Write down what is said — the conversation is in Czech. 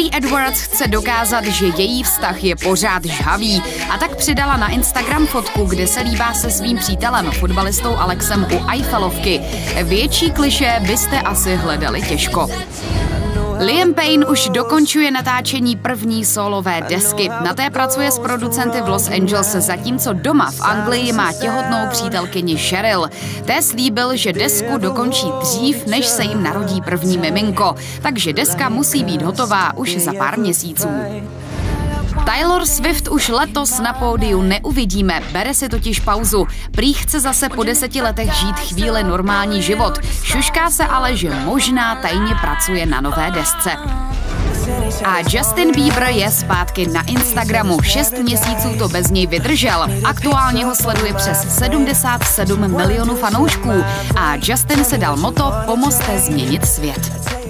Hailey Edwards chce dokázat, že její vztah je pořád žhavý, a tak přidala na Instagram fotku, kde se líbá se svým přítelem, fotbalistou Alexem u Eiffelovky. Větší klišé byste asi hledali těžko. Liam Payne už dokončuje natáčení první sólové desky. Na té pracuje s producenty v Los Angeles, zatímco doma v Anglii má těhotnou přítelkyni Cheryl. Té slíbil, že desku dokončí dřív, než se jim narodí první miminko. Takže deska musí být hotová už za pár měsíců. Taylor Swift už letos na pódiu neuvidíme, bere si totiž pauzu. Prý chce zase po 10 letech žít chvíli normální život. Šušká se ale, že možná tajně pracuje na nové desce. A Justin Bieber je zpátky na Instagramu. 6 měsíců to bez něj vydržel. Aktuálně ho sleduje přes 77 milionů fanoušků. A Justin se dal motto: pomozte změnit svět.